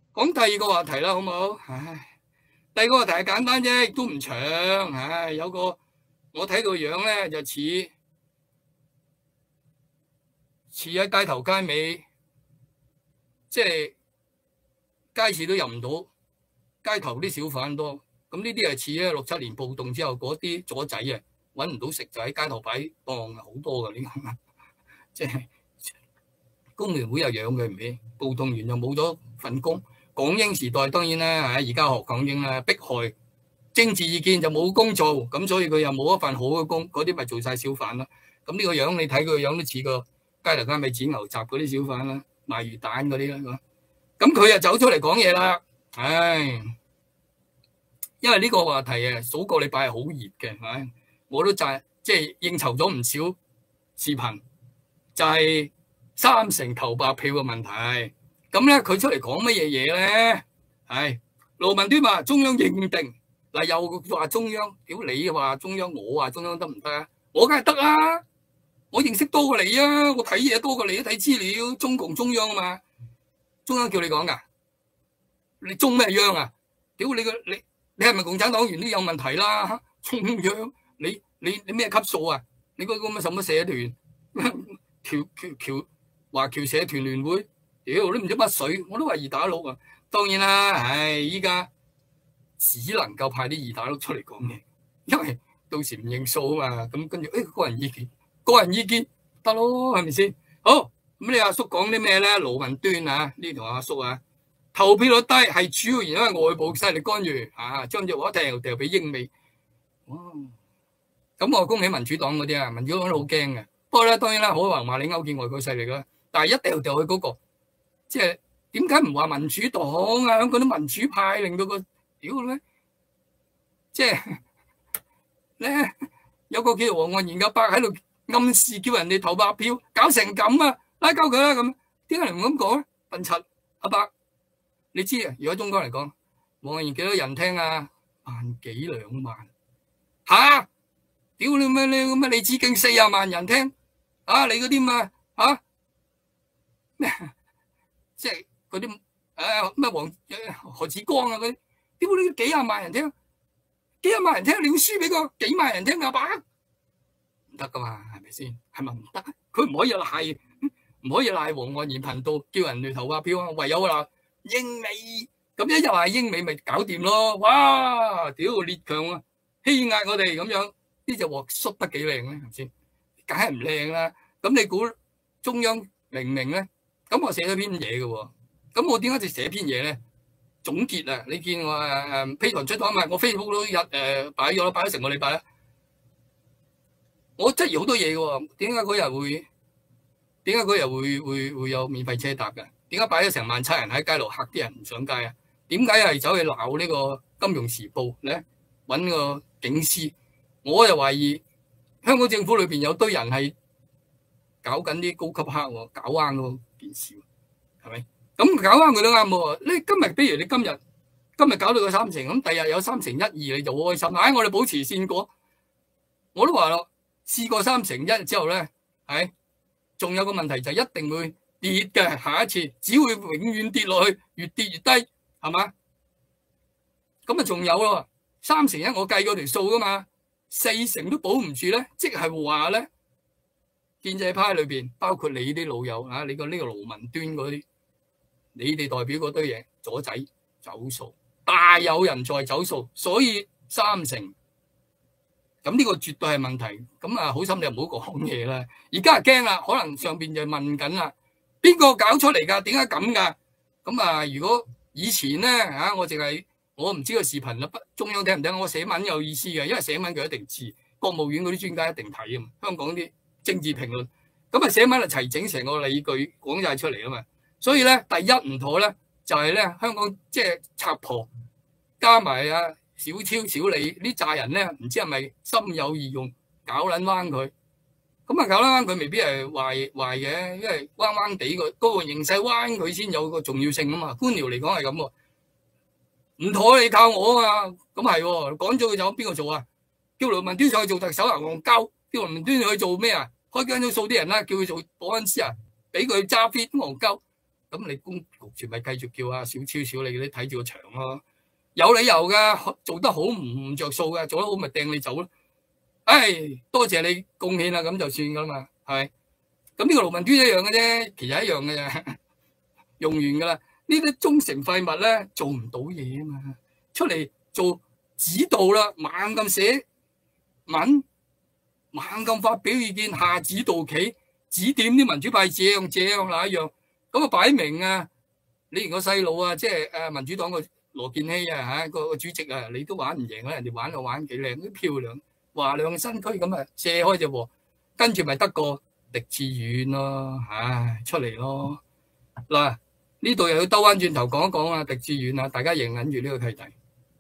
講第二個話題啦，好唔好？唉，第二個話題係簡單啫，亦都唔長。唉，有個我睇個樣咧就似喺街頭街尾，即係街市都入唔到，街頭啲小販多。咁呢啲係似咧6、7年暴動之後嗰啲左仔啊，揾唔到食就喺街頭擺檔好多㗎呢個，即係工聯會又養佢唔起，暴動完又冇咗份工。港英時代當然啦，而家學港英啦，迫害政治意見就冇工做，咁所以佢又冇一份好嘅工，嗰啲咪做晒小販咯。咁呢個樣你睇佢個樣都似個街頭街尾剪牛雜嗰啲小販啦，賣魚蛋嗰啲啦。咁佢又走出嚟講嘢啦，唉，因為呢個話題啊，數個禮拜係好熱嘅，唉，我都即係應酬咗唔少視頻，就係3成投白票嘅問題。咁咧佢出嚟講乜嘢嘢咧？係盧文端話中央認定，嗱又話中央，屌你話中央，我話中央得唔得啊？我梗係得啦，我認識多過你啊，我睇嘢多過你，睇資料，中共中央啊嘛，中央叫你講噶，你中咩央啊？屌你係咪共產黨員都有問題啦？中央你咩級數啊？你嗰個乜什麼社團華僑社團聯會？屌都唔知乜水，我都話二打六啊！當然啦，唉，依家只能夠派啲二打六出嚟講嘢，因為到時唔認數啊嘛。咁跟住，個人意見得咯，係咪先？好，咁你阿叔講啲咩咧？盧文端啊，呢條阿叔啊，投票率低係主要原因係外部勢力干預啊，將隻鑊掉俾英美。哇！咁我恭喜民主黨嗰啲啊，民主黨都好驚嘅。不過咧，當然啦，可能話你勾結外國勢力啦，但係一掉去嗰個。即係點解唔話民主黨啊？香港啲民主派令到個屌咧，即係咧有個叫做黃岸研究伯喺度暗示叫人哋投白票，搞成咁啊！拉鳩佢啦咁，點解你唔咁講咧？笨柒阿伯，你知啊？如果中國嚟講，黃岸研幾多人聽啊？1幾2萬嚇？屌你咩？你咁啊？李梓敬40萬人聽啊？你嗰啲嘛嚇咩？即係嗰啲咩何志光啊嗰啲，屌你幾廿萬人聽，幾廿萬人聽，你要輸俾個幾萬人聽阿伯，唔得噶嘛，係咪先？係咪唔得？佢唔可以賴黃岸然頻道叫人哋投白票啊，唯有話英美，咁一話英美咪搞掂咯，哇！屌列強啊，欺壓我哋咁樣，呢隻鑊縮得幾靚咧，係咪先？梗係唔靚啦，咁你估中央明唔明咧？咁我寫咗篇嘢嘅喎，咁我點解就寫篇嘢咧？總結啊，你見我批堂出咗嘛？我 Facebook 都擺咗成個禮拜啦。我質疑好多嘢嘅喎，點解嗰日會有免費車搭嘅？點解擺咗成1,700人喺街度嚇啲人唔上街啊？點解係走去鬧呢個《金融時報》咧？揾個警司，我又懷疑香港政府裏邊有堆人係搞緊啲高級黑喎，搞彎嗰件事，係咪？咁搞啱佢都啱喎。你比如你今日搞到個3成，咁第日有3成1、2你就好開心。我哋保持線果，我都話咯，試過3成1之後咧，仲有個問題就一定會跌嘅。下一次只會永遠跌落去，越跌越低，係嘛？咁啊仲有咯，3成1我計過條數噶嘛，4成都保唔住咧，即係話咧。建制派裏邊，包括你啲老友啊，你個呢個盧文端嗰啲，你哋代表嗰堆嘢左仔走數，大有人在走數，所以3成，咁呢個絕對係問題。咁啊，好心你唔好講嘢啦。而家係驚啦，可能上邊就問緊啦，邊個搞出嚟㗎？點解咁㗎？咁啊，如果以前咧我唔知個視頻啦，中央聽唔聽？我寫文有意思嘅，因為寫文佢一定知，國務院嗰啲專家一定睇啊嘛，香港啲。政治評論咁啊，寫文就齊整成個理據講晒出嚟啊嘛，所以咧第一唔妥咧就係咧香港即係賊婆加埋啊小超小李呢扎人咧，唔知係咪心有異用搞撚彎佢，咁啊搞撚彎佢未必係壞嘅，因為彎彎地嗰個形勢彎佢先有個重要性啊嘛，官僚嚟講係咁喎，唔妥你靠我啊，咁係喎，趕咗佢走邊個做啊？叫盧文端上去做特首啊，戇鳩！叫盧文端去做咩啊？開間咗數啲人啦，叫佢做保安司啊，俾佢揸 fit 戇鳩。 咁你公局處咪繼續叫阿小超小李嗰啲睇住個場咯，有理由㗎，做得好唔着數㗎，做得好咪掟你走咯。唉，多謝你貢獻啦，咁就算㗎啦嘛，係咪？咁呢個盧文端一樣嘅啫，其實一樣嘅啫，用完㗎啦。呢啲忠誠廢物咧做唔到嘢啊嘛，出嚟做指導啦，猛咁寫文，猛咁發表意見，下指導棋，指點啲民主派這樣那樣，咁啊擺明啊，你連個細佬啊，即係誒民主黨個羅健熙啊嚇個主席啊，你都玩唔贏啦，人哋玩就玩幾靚，都漂亮，華亮新區咁啊卸開隻鑊，跟住咪得個狄志遠咯，唉出嚟咯嗱。呢度又要兜翻轉頭講一講啊，狄志遠啊，大家認緊住呢個契弟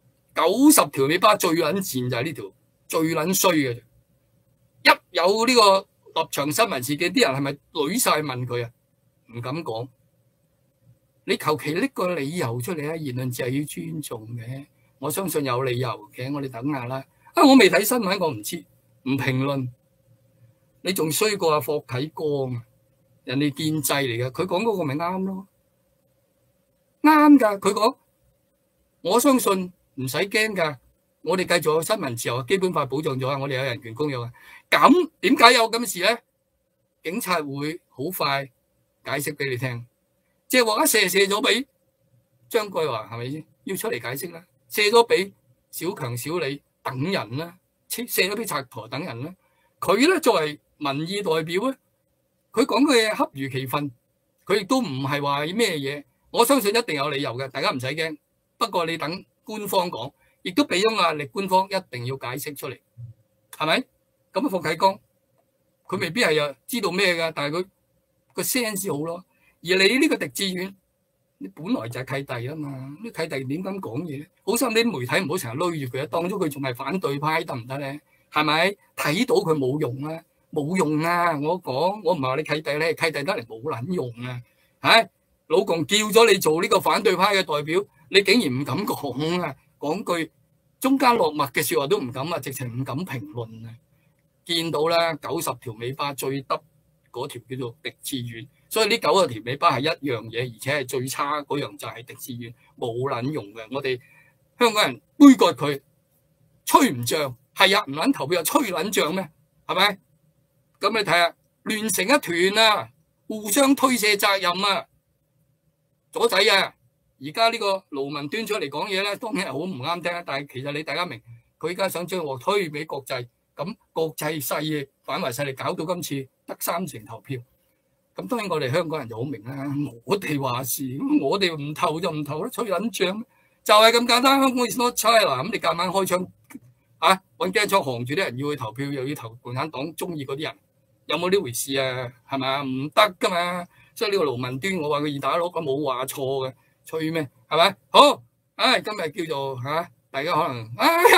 ，90條尾巴最撚賤就係呢條最撚衰嘅，一有呢個立場新聞事件，啲人係咪舉曬問佢啊？唔敢講，你求其拎個理由出嚟啊！言論自由要尊重嘅，我相信有理由嘅，我哋等下啦。啊，我未睇新聞，我唔知，唔評論。你仲衰過阿霍啟剛啊？人哋建制嚟嘅，佢講嗰個咪啱咯。啱㗎，佢講，我相信唔使驚㗎。我哋繼續有新聞自由，基本法保障咗啊，我哋有人權公約啊。咁點解有咁事咧？警察會好快解釋俾你聽，即係話一射咗俾張桂華係咪先？要出嚟解釋啦，射咗俾小強、小李等人啦，射咗俾賊婆等人啦。佢咧作為民意代表咧，佢講嘅嘢恰如其分，佢亦都唔係話咩嘢。我相信一定有理由嘅，大家唔使驚。不過你等官方講，亦都俾咗壓力，官方一定要解釋出嚟，係咪？咁啊，霍啟剛佢未必係知道咩㗎，但係佢個 sense 好咯。而你呢個狄志遠，你本來就係契弟啊嘛，啲契弟點咁講嘢？好心啲媒體唔好成日攏住佢，當咗佢仲係反對派得唔得咧？係咪？睇到佢冇用啊，冇用啊！我講，我唔係話你契弟咧，契弟得嚟冇撚用啊，係。老共叫咗你做呢個反對派嘅代表，你竟然唔敢講啊！講句中間落墨嘅説話都唔敢啊，直情唔敢評論啊！見到啦，90條尾巴最得嗰條叫做狄志遠，所以呢90條尾巴係一樣嘢，而且係最差嗰樣就係狄志遠，冇撚用嘅。我哋香港人杯葛佢，吹唔脹，係啊，唔撚投票又吹撚脹咩？係咪？咁你睇下亂成一團啊，互相推卸責任啊！左仔啊！而家呢個盧文端出嚟講嘢咧，當然係好唔啱聽，但係其實你大家明，佢而家想將鑊推俾國際，咁國際勢力反為勢力搞到今次得3成投票，咁當然我哋香港人就好明啦，我哋話事，我哋唔投就唔投啦，吹撚脹，就係咁簡單。香港 is not China，咁你夾硬開槍啊，揾驚槍行住啲人要去投票，又要投共產黨中意嗰啲人，有冇呢回事啊？係咪？唔得噶嘛！所以呢個盧文端，我話佢二打六，佢冇話錯嘅，吹咩？係咪？好，唉，今日叫做嚇，大家可能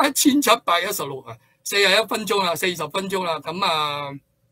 1716啊，41分鐘啦，40分鐘啦，咁啊，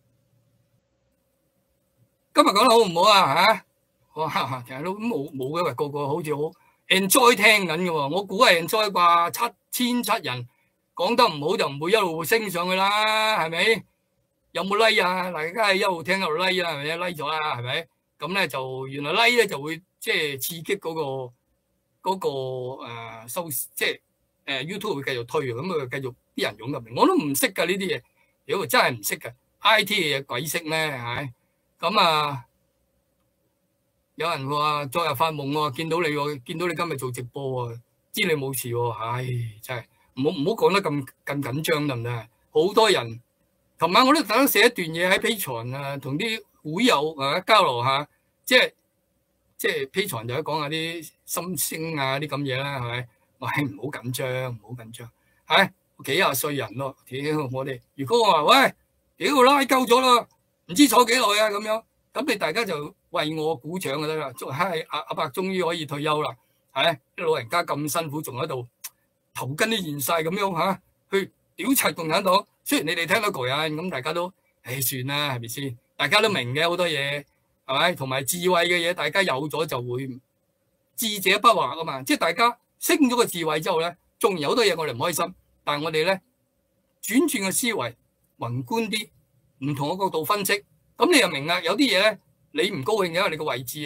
今日講得好唔好啊？嚇，哇，其實都冇嘅，喂，個個好似好 enjoy 聽緊嘅喎，我估係 enjoy 啩，7700人講得唔好就唔會一路升上去啦，係咪？有冇 like 啊？大家係一路聽一路 like 啦，係咪？like 咗啦，係咪？咁咧就原來 like 咧就會即係刺激嗰個收，即係YouTube 會繼續推，咁啊繼續啲人湧入嚟。我都唔識㗎呢啲嘢，如果真係唔識㗎 IT 嘅嘢鬼識咩？係咁啊！有人話昨日發夢喎，見到你喎，見到你今日做直播喎，知你冇事喎，唉，真係唔好講得咁緊張得唔得？好多人，琴晚我都特登寫一段嘢喺 Patreon 啊，同啲會友交流下，即係 Patreon 就講下啲心聲啊啲咁嘢啦，係咪？喂，唔好緊張，唔好緊張，係幾廿歲人咯，屌我哋！如果我話喂，屌拉鳩咗啦，唔知坐幾耐啊咁樣，咁你大家就為我鼓掌就得啦。係阿伯終於可以退休啦，係啲老人家咁辛苦，仲喺度頭筋都現晒咁樣嚇，去屌柒共產黨。雖然你哋聽到句啊，咁大家都算啦，係咪先？大家都明嘅好多嘢，係咪？同埋智慧嘅嘢，大家有咗就會智者不惑啊嘛。即係大家升咗個智慧之後咧，縱然有好多嘢我哋唔開心，但係我哋咧轉個思維，宏觀啲，唔同嘅角度分析，咁你又明啦。有啲嘢咧你唔高興嘅，因為你個位置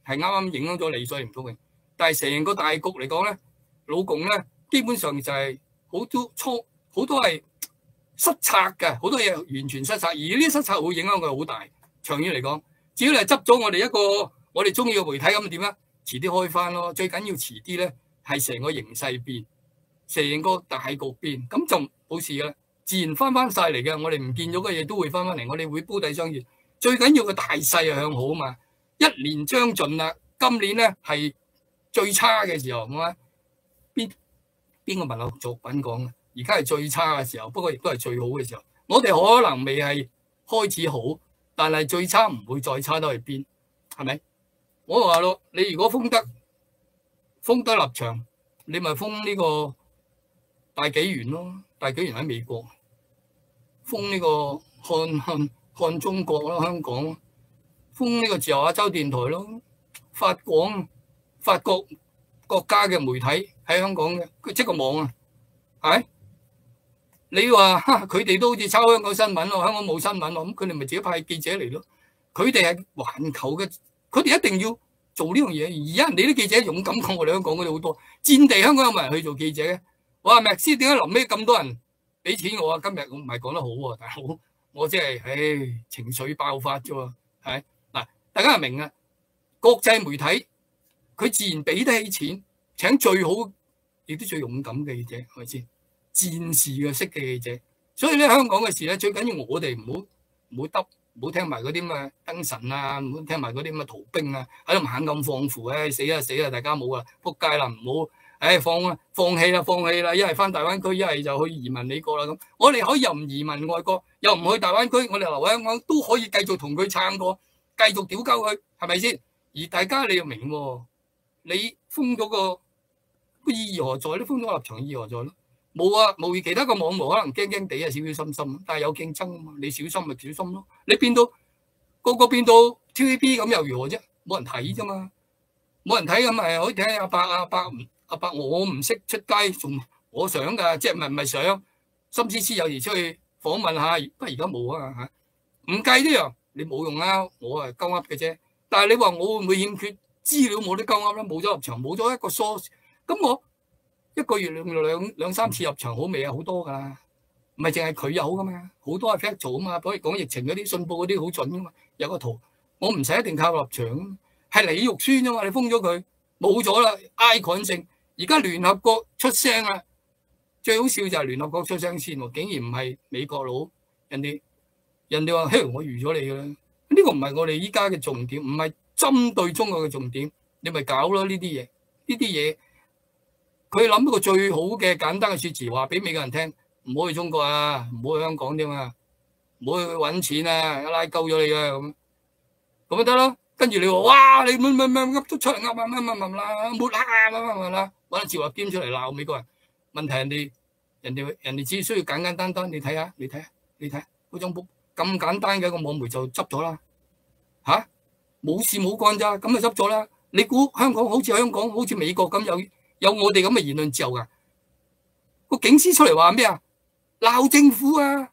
係啱啱影響咗你，所以唔高興。但係成個大局嚟講咧，老共咧基本上就係好多係失策嘅，好多嘢完全失策，而呢啲失策會影響佢好大。長遠嚟講，只要你係執咗我哋一個我哋中意嘅媒體咁點啊？遲啲開翻咯，最緊要遲啲咧係成個形勢變，成個大局變，咁就冇事啦，自然翻晒嚟嘅。我哋唔見咗嘅嘢都會翻嚟，我哋會煲底相見。最緊要嘅大勢係向好啊嘛！一年將盡啦，今年咧係最差嘅時候，係嘛？邊個文學作品講啊？而家係最差嘅時候，不過亦都係最好嘅時候。我哋可能未係開始好，但係最差唔會再差到去邊，係咪？我話咯，你如果封得立場，你咪封呢個大紀元咯。大紀元喺美國，封呢個看中國咯，香港封呢個自由亞洲電台咯，法國國家嘅媒體喺香港嘅，佢即個網啊，係你話佢哋都好似抄香港新聞咯，香港冇新聞咯，咁佢哋咪自己派記者嚟咯。佢哋係環球嘅，佢哋一定要做呢樣嘢。而家人哋啲記者勇敢過我哋香港嗰啲好多。戰地香港有冇人去做記者嘅？我話麥斯點解臨尾咁多人俾錢我啊？今日我唔係講得好喎，大佬，我即係情緒爆發啫喎，係嗱，大家係明啊？國際媒體佢自然俾得起錢請最好亦都最勇敢嘅記者，係咪先？戰士嘅識嘅記者，所以咧香港嘅事咧最緊要我哋唔好聽埋嗰啲咁嘅燈神啊，唔好聽埋嗰啲咁嘅逃兵啊，喺度猛咁放負，死啦！大家冇啊，仆街啦，唔好，放棄啦，一係翻大灣區，一係就去移民美國啦咁。我哋可以又唔移民外國，又唔去大灣區，我哋留喺香港都可以繼續同佢撐過，繼續屌鳩佢，係咪先？而大家你要明喎，你封咗個意義何在咧？封咗立場意義何在咧？冇啊，無疑其他個網媒可能驚驚地啊，小心心，但係有競爭啊嘛，你小心咪小心咯。你變到個個變到 TVB 咁又如何啫？冇人睇啫嘛，冇人睇咁咪可以睇阿伯，我唔識出街，仲我想㗎，即係唔係想心思思有時出去訪問下，不過而家冇啊嚇，唔計呢樣你冇用啊，我係鳩噏嘅啫。但係你話我會唔會欠缺資料冇得鳩噏咧？冇咗立場，冇咗一個 source，咁我一個月兩三次入場好未啊？好多㗎，唔係淨係佢有㗎嘛，好多係 fact 做啊嘛。比如講疫情嗰啲信報嗰啲好準㗎嘛，有個圖，我唔使一定靠立場，係你肉酸啫嘛。你封咗佢冇咗啦 icon 性，而家聯合國出聲啦，最好笑就係聯合國出聲先喎，竟然唔係美國佬，人哋話嘿我預咗你㗎啦，呢個唔係我哋依家嘅重點，唔係針對中國嘅重點，你咪搞咯呢啲嘢。佢諗到個最好嘅簡單嘅説詞，話俾美國人聽，唔好去中國啊，唔好去香港啫嘛，唔好去揾錢啊，拉鳩咗你啊咁咪得咯。跟住你話哇，你噏都出嚟噏啦，抹黑啦，揾趙立堅出嚟鬧美國人。問題人哋只需要簡簡單單，你睇下嗰張 book 咁簡單嘅一個網媒就執咗啦嚇，冇事冇幹咋，咁就執咗啦。你估香港好似美國咁有我哋咁嘅言論自由㗎？個警司出嚟話咩啊？鬧政府啊，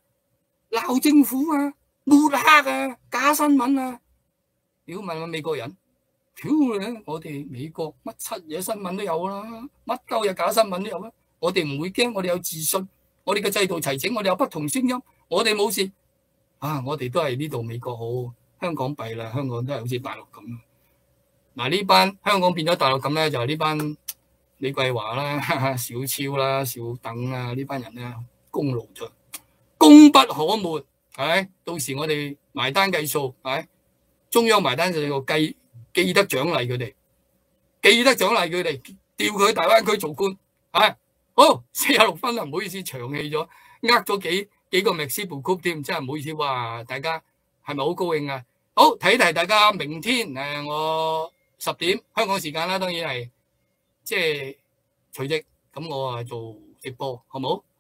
抹黑啊，假新聞啊！屌問下美國人，屌你！我哋美國乜七嘢新聞都有啦，乜鳩嘢假新聞都有啦。我哋唔會驚，我哋有自信，我哋嘅制度齊整，我哋有不同聲音，我哋冇事啊！我哋都係呢度美國好，香港弊啦，香港都係好似大陸咁。嗱呢班香港變咗大陸咁咧，就係呢班。李桂華啦、小超啦、小鄧啊，呢班人咧功勞咗，功不可沒，係到時我哋埋單計數，係中央埋單就要記得獎勵佢哋，調佢去大灣區做官，係好46分啦，唔好意思長氣咗，咗幾個麥斯布曲添，真係唔好意思，哇！大家係咪好高興啊？好提大家，明天我10點香港時間啦，當然係。即係隨即咁，我做直播，好冇？